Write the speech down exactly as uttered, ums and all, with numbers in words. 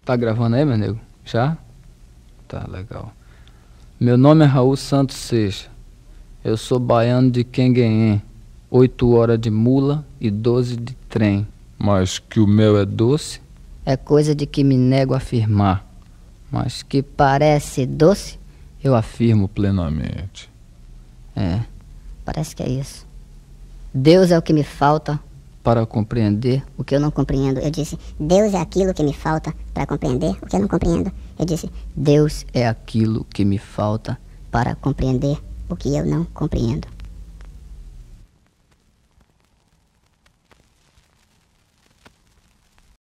Tá gravando aí, meu nego? Já? Tá, legal. Meu nome é Raul Santos Seixas. Eu sou baiano de Quenguenhém. Oito horas de mula e doze de trem. Mas que o mel é doce? É coisa de que me nego a afirmar. Mas que parece doce, eu afirmo plenamente. É, parece que é isso. Deus é o que me falta para compreender o que eu não compreendo. Eu disse, Deus é aquilo que me falta para compreender o que eu não compreendo. Eu disse, Deus é aquilo que me falta para compreender o que eu não compreendo.